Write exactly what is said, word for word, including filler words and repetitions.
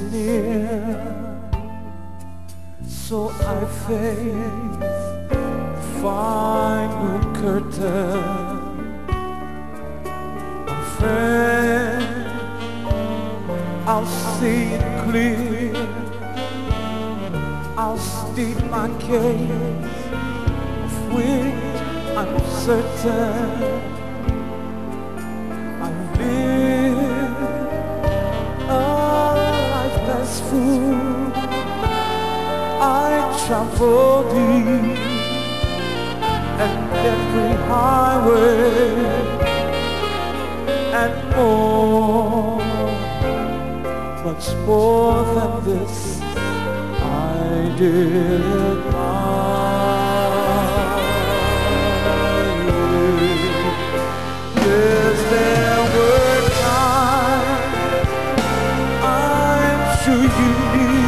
near, so I face final curtain. Friend, I'll see it clear. I'll state my case, of which I'm certain. I've lived a life that's full. I traveled deep and every highway and more, much more than this I did not. Yes, there were times I'm sure you knew